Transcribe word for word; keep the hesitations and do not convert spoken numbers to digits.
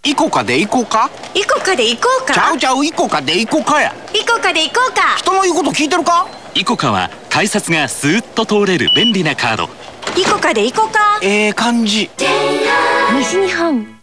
イコカで行こうか。 イコカで行こうか。 ちゃうちゃう、イコカで行こうかや。 イコカで行こうか。 人の言うこと聞いてるか。 イコカは改札がスーッと通れる便利なカード。 イコカで行こうか。 ええ感じ。 西日本